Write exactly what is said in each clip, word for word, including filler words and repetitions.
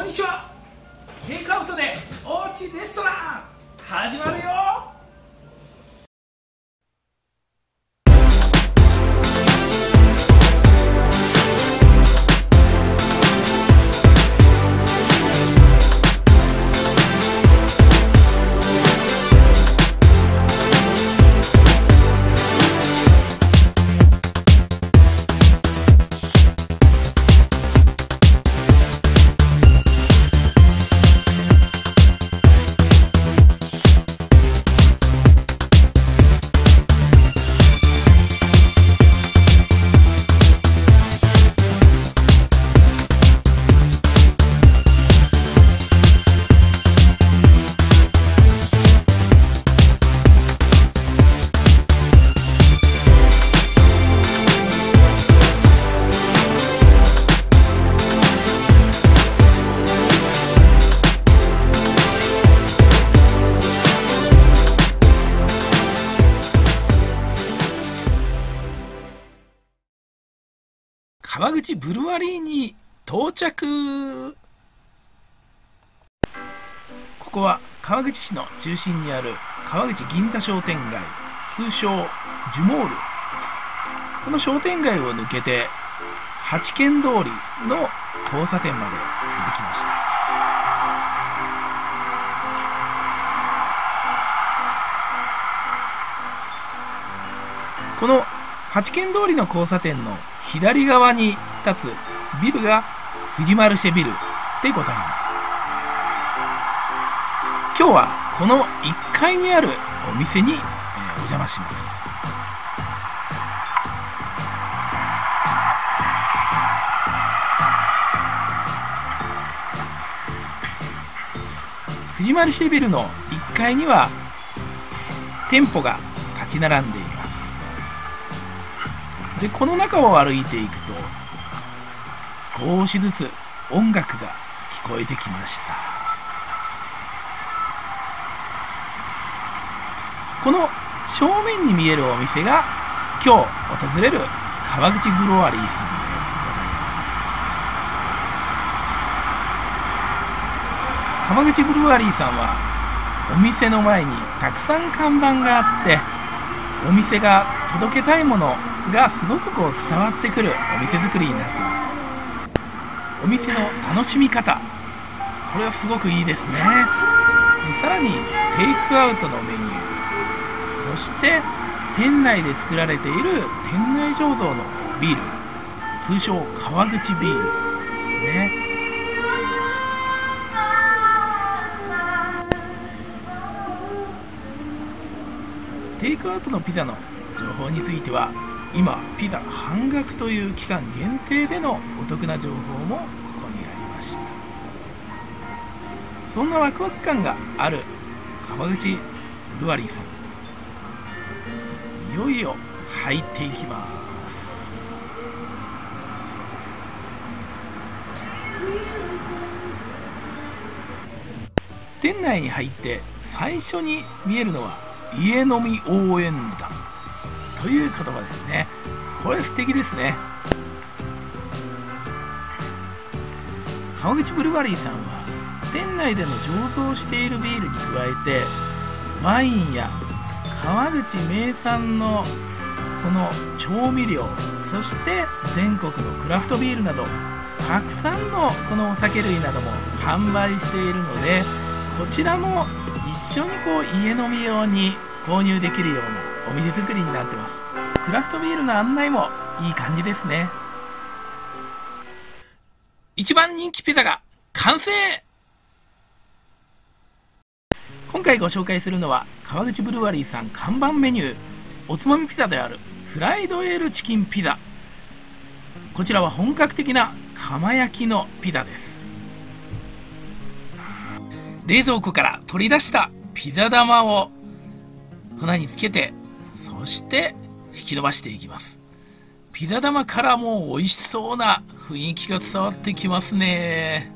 んにちは。テイクアウトでおうちレストラン始まるよ。川口ブルワリーに到着。ここは川口市の中心にある川口銀座商店街、通称ジュモール。この商店街を抜けて八軒通りの交差点まで続きました。この八軒通りの交差点の左側に立つビルがフジマルシェビルでございます。今日はこのいっかいにあるお店に、えー、お邪魔します。フジマルシェビルのいっかいには店舗が立ち並んでいます。で、この中を歩いていくと少しずつ音楽が聞こえてきました。この正面に見えるお店が今日訪れる川口ブルワリーさんでございます。川口ブルワリーさんはお店の前にたくさん看板があって、お店が届けたいものがすごくこう伝わってくるお店作りになっています。お店の楽しみ方、これはすごくいいですね。さらにテイクアウトのメニュー、そして店内で作られている店内醸造のビール、通称川口ビールね。テイクアウトのピザの情報については、今ピザ半額という期間限定でのお得な情報もここにありました。そんなワクワク感がある川口ブルワリーさん、いよいよ入っていきます。店内に入って最初に見えるのは家飲み応援団という言葉ですね。これ素敵ですね。川口ブルワリーさんは店内での醸造しているビールに加えて、ワインや川口名産のこの調味料、そして全国のクラフトビールなどたくさんのこのお酒類なども販売しているので、こちらも一緒にこう家飲み用に購入できるようなお店作りになってます。クラフトビールの案内もいい感じですね。一番人気ピザが完成。今回ご紹介するのは川口ブルワリーさん看板メニュー、おつまみピザであるフライドエールチキンピザ。こちらは本格的な釜焼きのピザです。冷蔵庫から取り出したピザ玉を粉につけて、そして引き伸ばしていきます。ピザ玉からも美味しそうな雰囲気が伝わってきますね。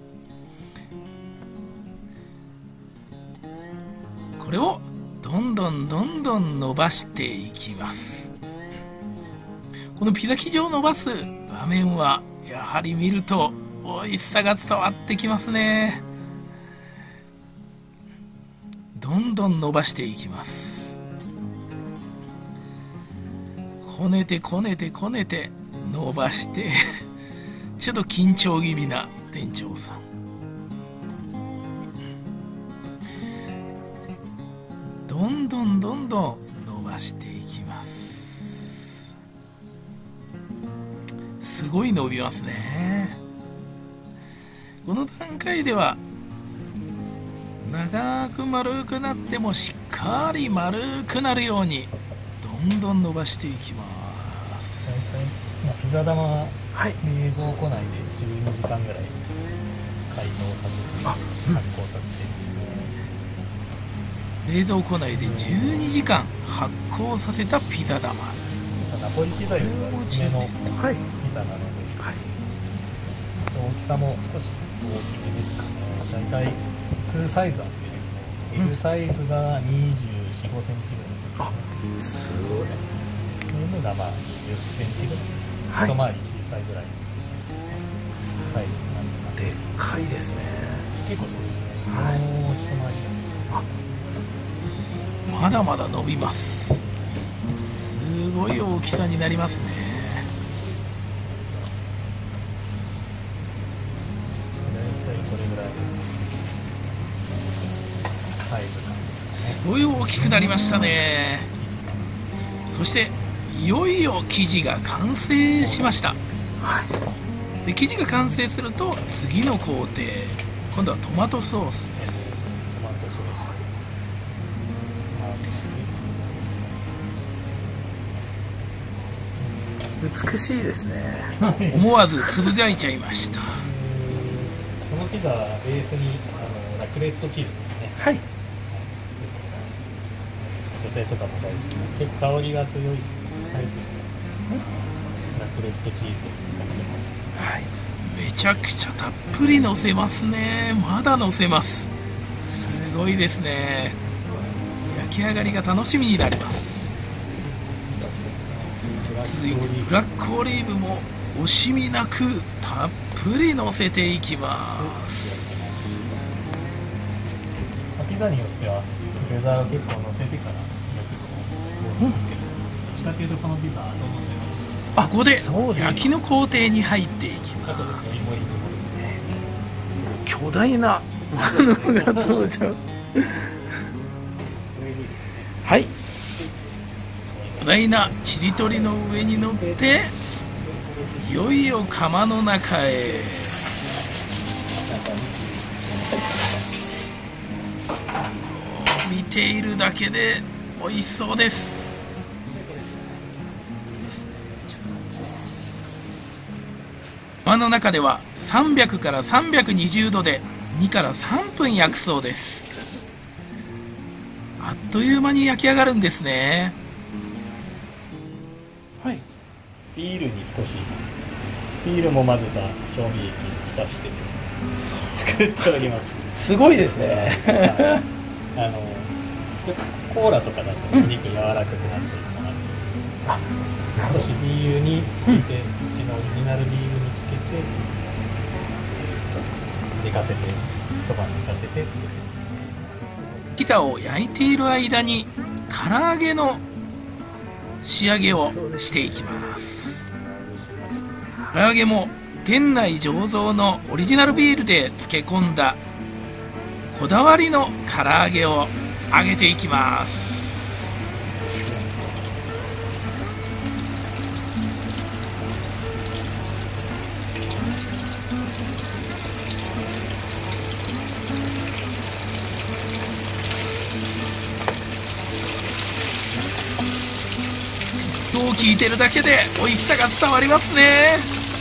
これをどんどんどんどん伸ばしていきます。このピザ生地を伸ばす場面はやはり見ると美味しさが伝わってきますね。どんどん伸ばしていきます。こねてこねてこねて伸ばしてちょっと緊張気味な店長さん。どんどんどんどん伸ばしていきます。すごい伸びますね。この段階では長く丸くなってもしっかり丸くなるようにどんどん伸ばしていきます。 大体、まあ、ピザ玉ははい、 冷蔵庫内でじゅうにじかんぐらい解凍させて、発酵させてですね、 冷蔵庫内でじゅうにじかん発酵させたピザ玉。 ナポリピザよりは薄めのピはい、 ザなので、 はい、 大きさも少し大きめですかね。大体にサイズあってですね、L サイズがにじゅうよん、ごセンチぐらいですね。 あ、すごい。 M がまあじゅっセンチぐらい、 はい、 一回り小さいぐらいのサイズになってます。 でっかいですね。 結構そうですね。はい、もう一回りなんですね。 まだまだ伸びます。すごい大きさになりますね。 大体これぐらいサイズ感ですね。 すごい大きくなりましたね。そしていよいよ生地が完成しました。はい、で生地が完成すると次の工程、今度はトマトソースです。美しいですね。思わずつぶやいちゃいました。 このピザはベースにあのラクレットチーズですね。 はい。 女性とかも大好きな結構香りが強いタイプのラクレットチーズを使ってます。 はい。めちゃくちゃたっぷりのせますね。まだのせます。すごいですね。焼き上がりが楽しみになります。続いてブラックオリーブも惜しみなくたっぷりのせていきます。 ピザによってはフェザーを結構のせてから焼くのも多いんですけど、どっちかというとこのピザは後のせます。 あ、ここで焼きの工程に入っていきます。巨大なものが登場はい、巨大なちりとりの上に乗っていよいよ窯の中へ。見ているだけで美味しそうです。窯の中ではさんびゃくからさんびゃくにじゅうどでにからさんぷん焼くそうです。あっという間に焼き上がるんですね。 はい、ビールに少しビールも混ぜた調味液に浸してですね作っております。 すごいですねあのコーラとかだとお肉柔らかくなってるかなと、うん、少しビールにつけて、うん、うちのオリジナルビールにつけて寝かせて一晩寝かせて作ってますね。 ピザを焼いている間に唐揚げの仕上げをしていきます。唐揚げも店内醸造のオリジナルビールで漬け込んだこだわりの唐揚げを揚げていきます。音を聞いてるだけで美味しさが伝わりますね。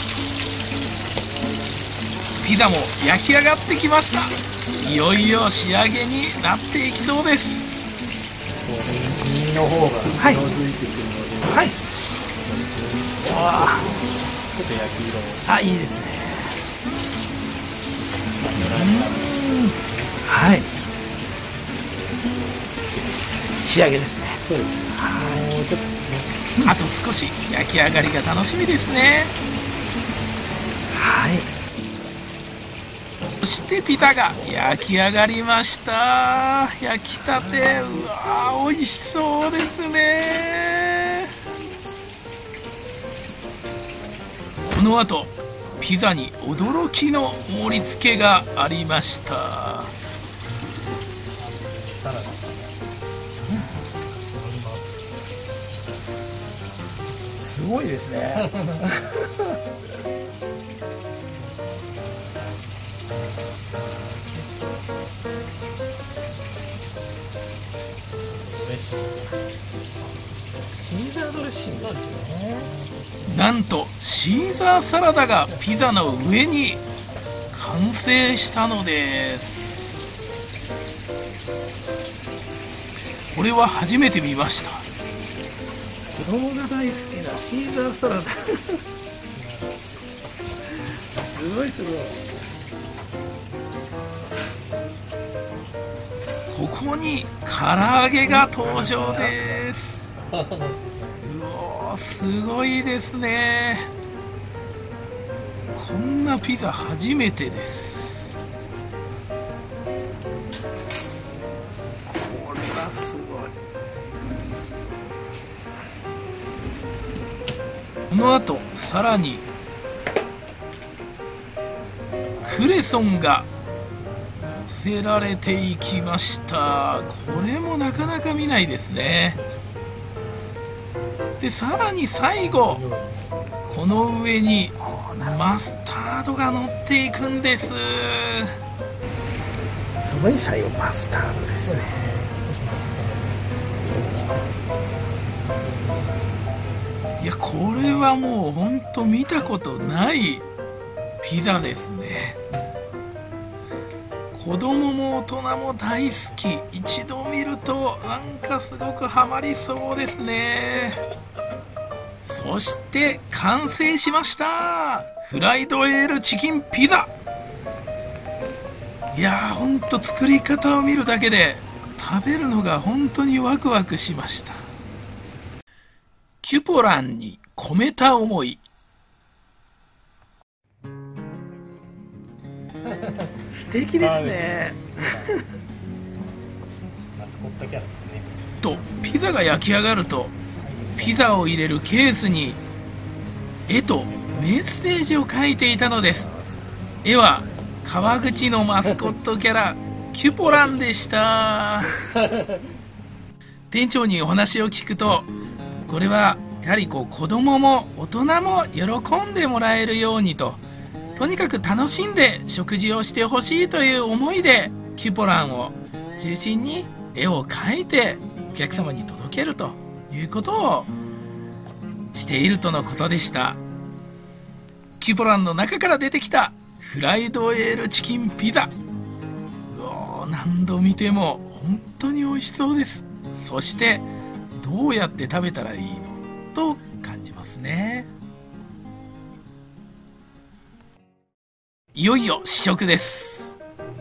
ピザも焼き上がってきました。いよいよ仕上げになっていきそうです。 身の方が色づいてくるので、 はい、わあ、 ちょっと焼き色を、 あ、いいですね。はい、仕上げですね。 そうですね。もうちょっとですね。 あと少し焼き上がりが楽しみですね。はい。 そしてピザが焼き上がりました。焼きたて、うわー美味しそうですね。この後ピザに驚きの盛り付けがありました。すごいですね。シーザードレッシングですね。なんとシーザーサラダがピザの上に完成したのです。これは初めて見ました。子供が大好きなシーザーサラダ。すごいすごい。ここに唐揚げが登場です。うおー、すごいですね。こんなピザ初めてです。これはすごい。この後さらにクレソンが乗せられていきました。これもなかなか見ないですね。でさらに最後この上にマスタードが乗っていくんです。すごい、最後マスタードですね。いや、これはもうほんと見たことないピザですね。子供も大人も大好き。一度見るとなんかすごくハマりそうですね。そして完成しました。フライドエールチキンピザ。いやー、ほんと作り方を見るだけで食べるのが本当にワクワクしました。キュポランに込めた思い。素敵ですね。 マスコットキャラですね。 とピザが焼き上がるとピザを入れるケースに絵とメッセージを書いていたのです。絵は川口のマスコットキャラキュポランでした。店長にお話を聞くと、これはやはりこう子供も大人も喜んでもらえるようにと、とにかく楽しんで食事をしてほしいという思いでキュポランを中心に絵を描いてお客様に届けるということをしているとのことでした。キュポランの中から出てきたフライドエールチキンピザ、うおー、何度見ても本当に美味しそうです。そしてどうやって食べたらいいのと感じますね。いよいよ試食です。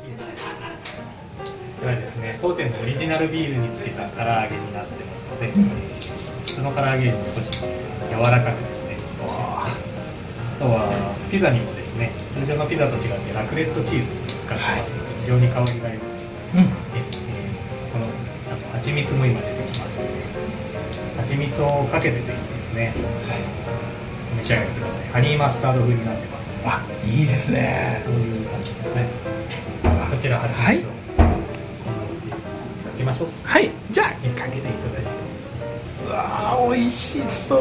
これはですね、当店のオリジナルビールにつけた唐揚げになってますので、普通の唐揚げよりも少し柔らかくですね。あとはピザにもですね、通常のピザと違ってラクレットチーズを使ってますので、非常に香りが良くて、うん、ええこのあと蜂蜜も今出てきますので、蜂蜜をかけてぜひですね、召し上がってください。ハニーマスタード風になってますので。 あ、いいですね。 こういう感じですね。こちら蜂蜜を、はい、かけましょう。 はい、じゃあかけていただいて。うわー、美味しそう。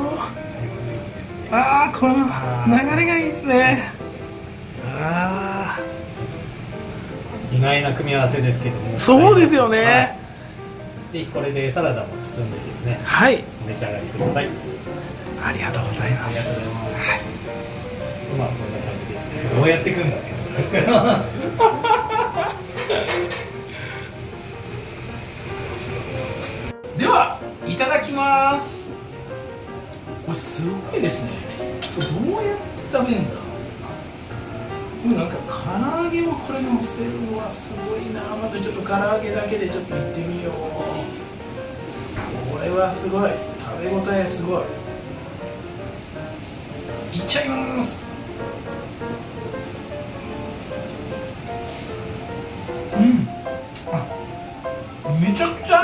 あー、この流れがいいですね。あー、意外な組み合わせですけども。 そうですよね。はい、 ぜひこれでサラダも包んでですね、 はい、 お召し上がりください。 ありがとうございます。 ありがとうございます。はい、まあこんな感じです。どうやっていくんだね。 ではいただきます。これすごいですね。これどうやって食べるんだろうな。なんか唐揚げをこれ乗せるのはすごいな。まずちょっと唐揚げだけでちょっといってみよう。これはすごい、食べ応えすごい。いっちゃいます。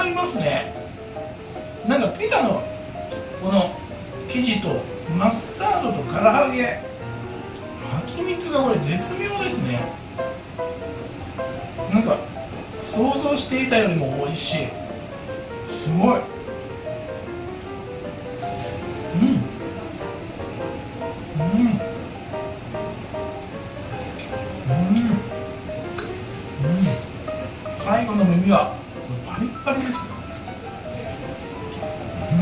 りますね。なんかピザのこの生地とマスタードと唐揚げ、蜂蜜がこれ絶妙ですね。なんか想像していたよりも美味しい。すごい。うんうんうんうん。最後の耳はパリッパリですよ。うん、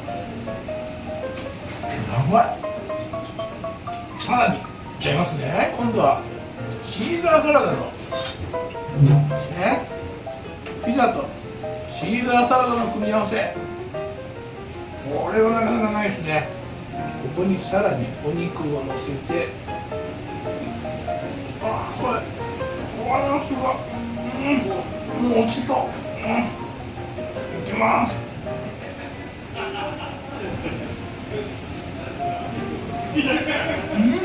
やばい。さらにいっちゃいますね。今度はシーザーサラダの、ね、ピザとシーザーサラダの組み合わせ、これはなかなかないですね。ここにさらにお肉をのせて、あー、これこれはすごい。うん、もう美味しそう。うん、いきます。うん、うん、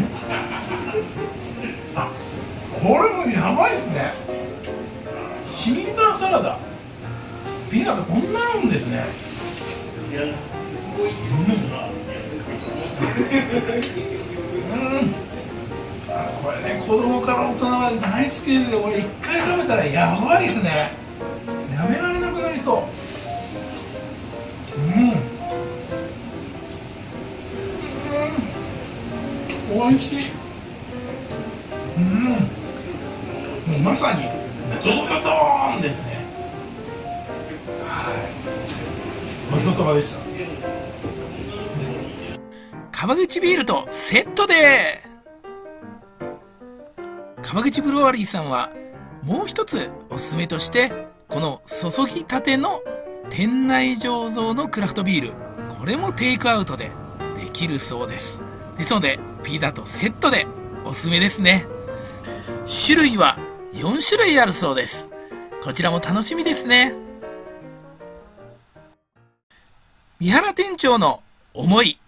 あ、これもやばいですね。シーザーサラダ、ピザがこんなあるんですね。うん、うん、これね、子供から大人まで大好きですよ。これ一回食べたらやばいですね。やめられなくなりそう。うん、うん、美味しい。うん、もうまさにドドドドーンですね。はい、ごちそうさまでした。川口ビールとセットで。川口ブルワリーさんはもう一つおすすめとして、この注ぎたての店内醸造のクラフトビール、これもテイクアウトでできるそうです。ですのでピザとセットでおすすめですね。種類はよん種類あるそうです。こちらも楽しみですね。三原店長の思い。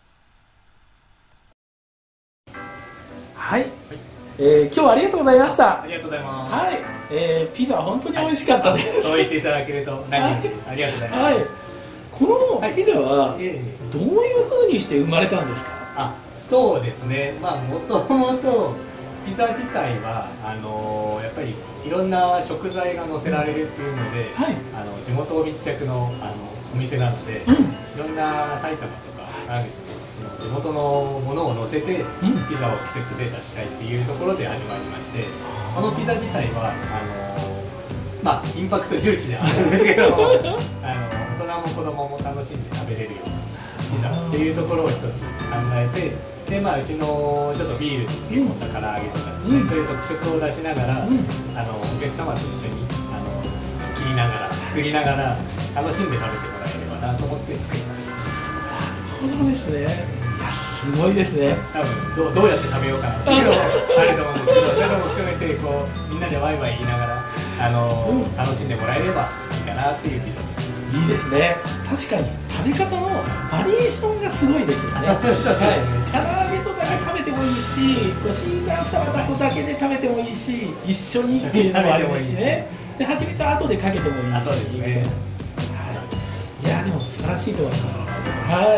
はい、はい、えー、今日はありがとうございました。 ありがとうございます。 はい、えー、ピザは本当に美味しかったです。 そう言っていただけると何よりです。ありがとうございます。はい、 このピザはどういう風にして生まれたんですか？ あ、そうですね。まあもともとピザ自体はあのー、やっぱりいろんな食材が乗せられるっていうので、はい、あの地元密着のあのお店なので、うん、いろんな埼玉とか川口の地元のものを乗せて、うん、ピザを季節で出したいっていうところで始まりまして、このピザ自体はあのー、まあインパクト重視であるんですけどあの大人も子供も楽しんで食べれるようなピザっていうところを一つ考えて。でまあ、うちのちょっとビールに漬け込んだ唐揚げとかですね、うん、そういう特色を出しながら、うん、あのお客様と一緒にあの切りながら作りながら楽しんで食べてもらえればなと思って作りました。 なるほどですね。いやすごいですね。 多分ど う, どうやって食べようかなっていうのもあると思うんですけど、それも含めてこうみんなでワイワイ言いながらあの、うん、楽しんでもらえればいいかなっていうピザです。 いいですね。確かに食べ方のバリエーションがすごいですよね。はい、唐揚げとだけ食べてもいいし、シーザーサラダとだけで食べてもいいし、一緒にっていうのもありますしね。で、蜂蜜は後でかけてもいいし。そうですね。はい。いやでも素晴らしいと思います。はい。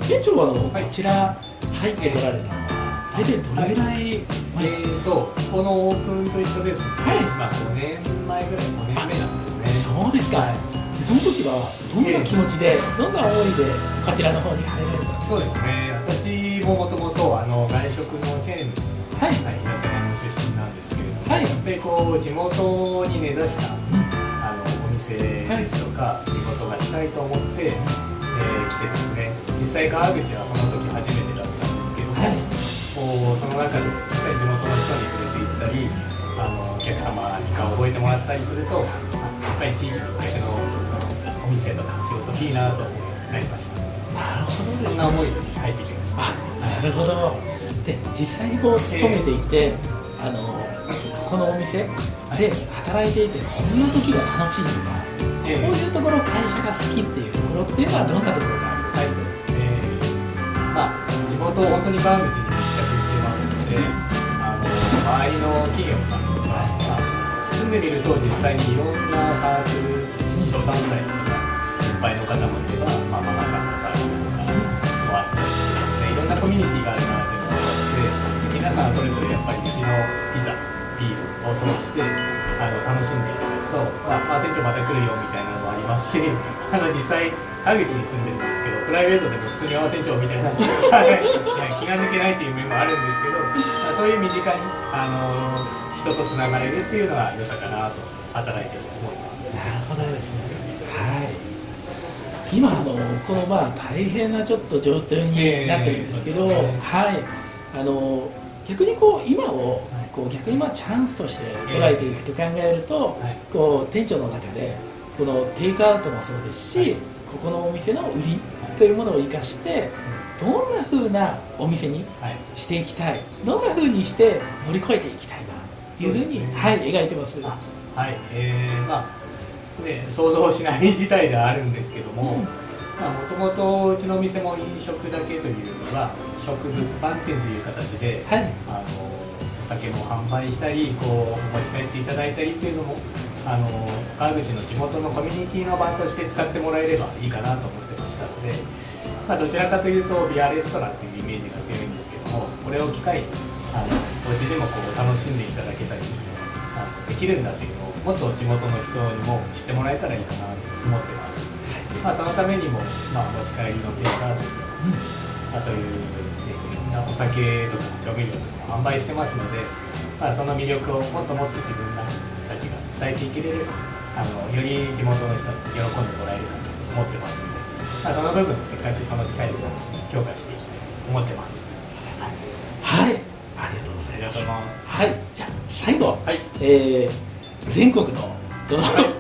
店長はあの、はい、こちら入ってこられたのは大体どれぐらい前？ えーとこのオープンと一緒ですので、はい、まあごねんまえぐらい、ごねんめなんですね。 そうですか。はい、その時はどんな気持ちで、どんな思いでこちらの方に入られたんですか？そうですね、 私ももともと外食のチェーンの、はいはい、田舎の出身なんですけれども、はい、やっぱりこう地元に根ざした、うん、あのお店ですとか、はい、仕事がしたいと思って、えー、来てですね、実際川口はその時初めてだったんですけども、はい、こうその中でやっぱり地元の人に触れていったり、あのお客様に顔を覚えてもらったりすると、やっぱり地域密着のお店とか仕事いいなとなりました。 なるほどですね。 そんな思いで入ってきました。 あ、なるほど。で、実際にこう勤めていて、えー、あのここのお店で働いていてこんな時が楽しいとか、えー、こういうところ会社が好きっていうところっていうのはどんなところがあるんですか？はい、 えー、まあ地元本当に川口に密着してますので、あの周りの企業さんとか、 んでみると実際にいろんなサークル指導団体とか先輩の方もいれば、まあ、ママさんのサークルとかもあったりですね、いろんなコミュニティがあるなというのがあって、皆さんそれぞれやっぱりうちのピザビールを通してあの楽しんでいただくと、まあまあ、店長また来るよみたいなのもありますし、あの実際川口に住んでるんですけど、プライベートでも普通にあ店長みたいな気が抜けないっていう面もあるんですけど、まあ、そういう身近にあの人とつながれるっていうのが良さかなと働いて思います。 なるほどですね。はい。今あのこのまあ大変なちょっと状態になってるんですけど、えーね、はい。あの逆にこう今をこう逆にまあチャンスとして捉えていくと考えると、えーはい、こう店長の中でこのテイクアウトもそうですし、はい、ここのお店の売りというものを生かしてどんな風なお店にしていきたい、どんな風にして乗り越えていきたいなというふうに、ね、はい、描いてます。 はい、えー、まあね、想像しない事態ではあるんですけども、もともとうちのお店も飲食だけというよりは食物販店という形で、はい、あのお酒も販売したり、こう持ち帰っていただいたりっていうのもあの川口の地元のコミュニティの場として使ってもらえればいいかなと思ってましたので、まあ、どちらかというとビアレストランというイメージが強いんですけども、これを機会にあのお家でもこう楽しんでいただけたりあのできるんだっていうのをもっと地元の人にも知ってもらえたらいいかなと思ってます。まあ、そのためにも、まあ、持ち帰りのテイクアウトですね、うん、まあ、そういう、ね、いろんなお酒とか調味料とかも販売してますので、まあ、その魅力をもっともっと自分たちが伝えていけれるあのより地元の人に喜んでもらえるかと思ってますので、まあ、その部分をせっかくこの機会です強化していきたいと思ってます。 はい、ありがとうございます。 ありがとうございます。 はい、じゃあ最後、はい、えー、全国のその、はい、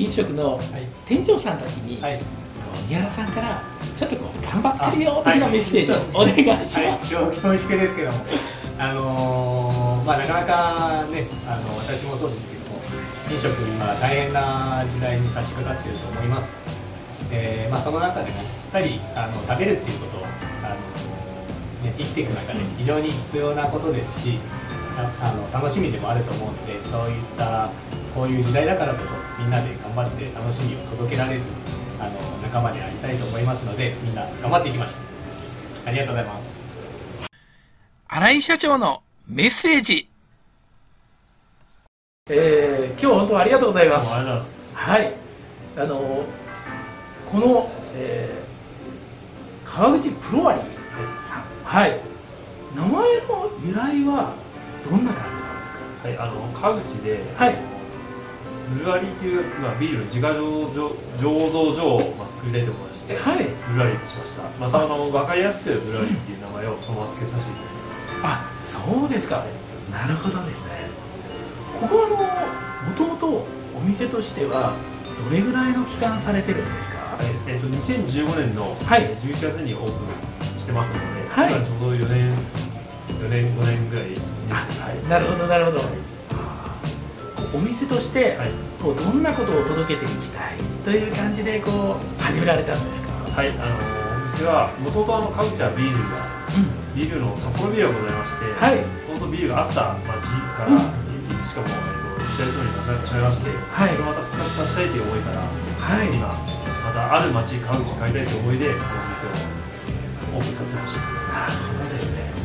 飲食の店長さんたちに、はい、宮原さんからちょっとこう頑張ってるよ的なメッセージをお願いします。はい、 恐縮ですけども、あのー、まあなかなかね、あの私もそうですけども、飲食今大変な時代に差し掛かっていると思います。えーまあ、その中でもやっぱりあの食べるっていうことをあの、ね、生きていく中で非常に必要なことですし、ああの楽しみでもあると思うので、そういったこういう時代だからこそみんなで頑張って楽しみを届けられるあの仲間でありたいと思いますので、みんな頑張っていきましょう。ありがとうございます。 新井社長のメッセージ。 えー、今日は本当ありがとうございます。 ありがとうございます。 はい、あのこの、えー、川口プロワリーさん、はい、名前の由来はどんな感じなんですか？ はい、あの川口で、 はい、 ブルワリーという、まあ、ビールの自家醸造醸造所を、まあ、作りたいと思いまして、はい、ブルワリーとしました。またあの分かりやすくブルワリーっていう名前をそのまま付けさせていただきます。 あ、そうですか。なるほどですね。ここはあのもともとお店としてはどれぐらいの期間されてるんですか？ はい、えー、とにせんじゅうごねんのじゅういちがつにオープンしてますので、 はい、 今ちょうどよねん、よねんごねんぐらいです。 はい、なるほどなるほど。はい、お店として、はい、こうどんなことを届けていきたいという感じでこう始められたんですか？ はい、あのお店はもともと川口はビールが、うん、ビールの札幌ビールがございまして、もともとビールがあった町から、うん、いつしかも時代とともになくなってしまいまして、はい、それをまた復活させたいという思いから、はい、今またある町川口に変えたいという思いでこのお店をオープンさせました。 なるほどですね。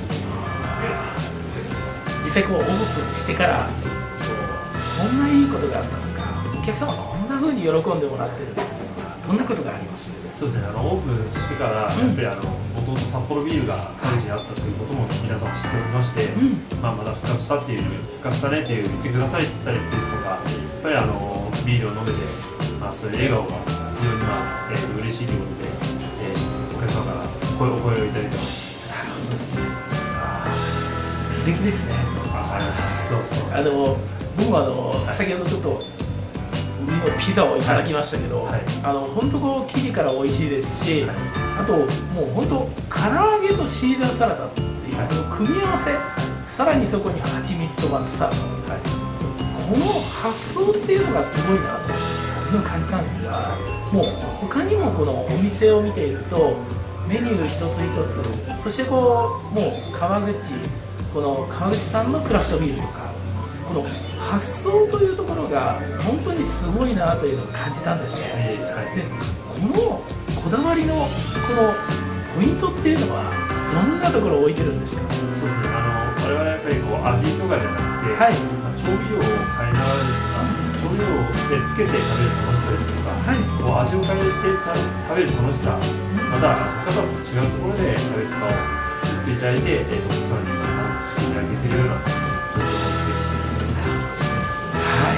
実際こうオープンしてからこんないいことがあったとか、お客様がこんな風に喜んでもらってるっていうのはどんなことがあります？ そうですね、あのオープンしてからやっぱりあのもともと札幌ビールが川口にあったということも皆さん知っておりまして、うん、まあ、まだ復活したっていう復活したねっていう言ってくださいったりですとか、やっぱりあのビールを飲めて、まあ、そういう笑顔が非常に、まあえー、嬉しいということで、えー、お客様から声お声をいただいてます。 なるほど。あ、素敵ですね。 あ、ありがとうございます。そうそう、 あの僕もあの先ほどちょっと海のピザをいただきましたけど、はい、あの本当こう生地から美味しいですし、はい、あともう本当唐揚げとシーザーサラダっていう、はい、この組み合わせ、はい、さらにそこに蜂蜜とマスタード、はい、この発想っていうのがすごいなという感じなんですが、もう他にもこのお店を見ているとメニュー一つ一つ、そしてこうもう川口この川口さんのクラフトビールとかこの発想というところが本当にすごいなというのを感じたんですね。でこのこだわりのこのポイントっていうのはどんなところを置いてるんですか？ そうですね、あの我々はやっぱりこう味とかじゃなくて、 はい、 まあ、調味料を変えながらですとか、調味料でつけて食べる楽しさですとか、はい、こう味を変えて食べる楽しさ、また他と違うところで差別化を作っていただいて、えー、とお客さんに仕上げているような状況です。 はい、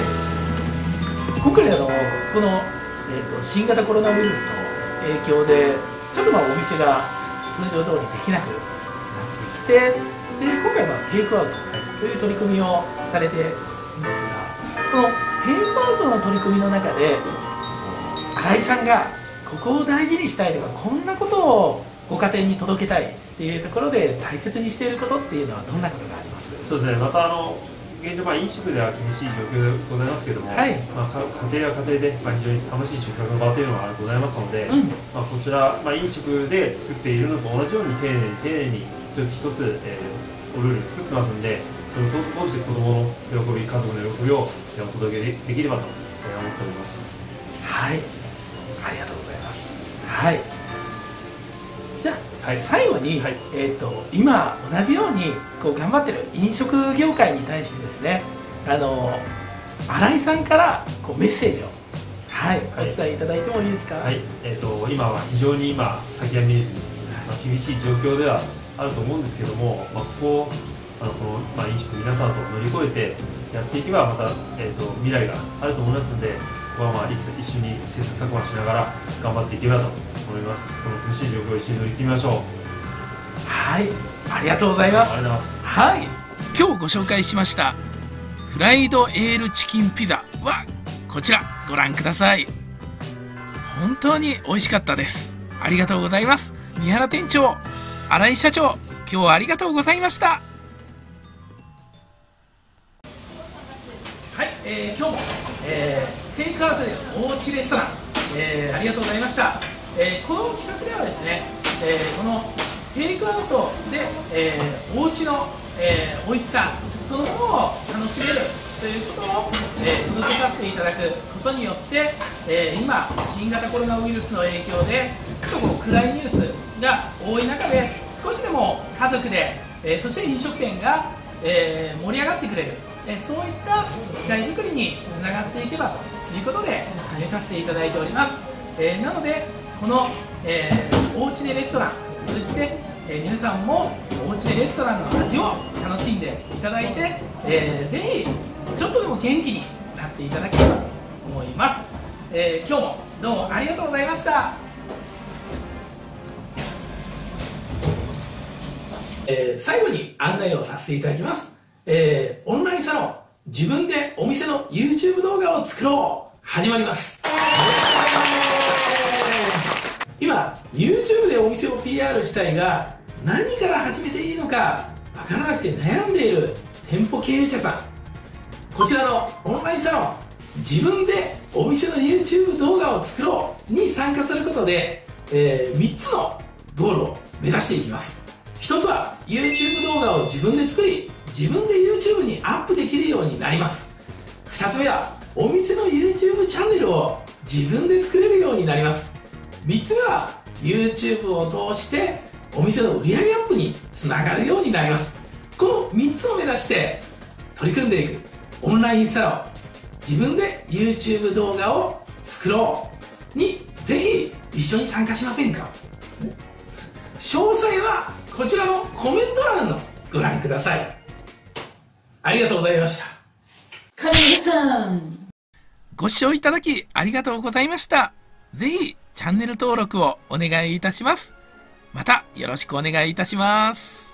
今回あのこの、えー、と新型コロナウイルスの影響でちょっとまあお店が通常通りできなくなってきて、で今回はテイクアウトという取り組みをされているんですが、このテイクアウトの取り組みの中で新井さんがここを大事にしたいとか、こんなことをご家庭に届けたいっていうところで大切にしていることっていうのはどんなことがあります？ そうですね、またあの現状、まあ、飲食では厳しい状況でございますけれども、はい、まあ、家庭は家庭で、まあ、非常に楽しい食卓の場というのがございますので、うん、まあ、こちら、まあ、飲食で作っているのと同じように丁寧に丁寧に一つ一つ、えー、お料理を作ってますんで、それを通して子どもの喜び、家族の喜びをお届けできればと思っております。 はい、ありがとうございます。はい、じゃあ、はい、最後に、はい、えーと、今同じようにこう頑張ってる飲食業界に対してですね、あの新井さんからこうメッセージを、はい、はい、お伝えいただいてもいいですか？ はい、えーと、今は非常に今先が見えずに、まあ、厳しい状況ではあると思うんですけども、まあ、ここあのこの、まあ、飲食皆さんと乗り越えてやっていけばまた、えーと、未来があると思いますので、ここはまあ一緒に切磋琢磨しながら頑張っていければと思います。この苦しい状況を一緒に乗り切りましょう。 はい、ありがとうございます。 ありがとうございます。 はい、今日ご紹介しましたフライドエールチキンピザはこちらご覧ください。本当に美味しかったです。ありがとうございます。三原店長、新井社長、今日はありがとうございました。はい、えー、今日も、えー、テイクアウトでおうちレストラン、えー、ありがとうございました。えー、この企画ではですね、えー、このテイクアウトで、えー、おうちの、えー、美味しさそのものを楽しめるということを、えー、届けさせていただくことによって、えー、今新型コロナウイルスの影響でちょっとこの暗いニュースが多い中で少しでも家族で、えー、そして飲食店が、えー、盛り上がってくれる、えー、そういった機会作りにつながっていけばということで始めさせていただいております。えー、なのでこの、えー、おうちでレストラン通じて、えー、皆さんもおうちでレストランの味を楽しんでいただいて、えー、ぜひちょっとでも元気になっていただければと思います。えー、今日もどうもありがとうございました。えー、最後に案内をさせていただきます。えー、オンラインサロン自分でお店の YouTube 動画を作ろう始まります。今 YouTube でお店を ピーアール したいが何から始めていいのかわからなくて悩んでいる店舗経営者さん、こちらのオンラインサロン自分でお店の YouTube 動画を作ろうに参加することで、えー、みっつのゴールを目指していきます。ひとつは YouTube 動画を自分で作り自分で YouTube にアップできるようになります。ふたつめはお店の YouTube チャンネルを自分で作れるようになります。みっつめは YouTube を通してお店の売り上げアップにつながるようになります。このみっつを目指して取り組んでいくオンラインサロン自分で YouTube 動画を作ろうにぜひ一緒に参加しませんか？詳細はこちらのコメント欄のご覧ください。ありがとうございました。 カレーさん、 ご視聴いただきありがとうございました。ぜひチャンネル登録をお願いいたします。またよろしくお願いいたします。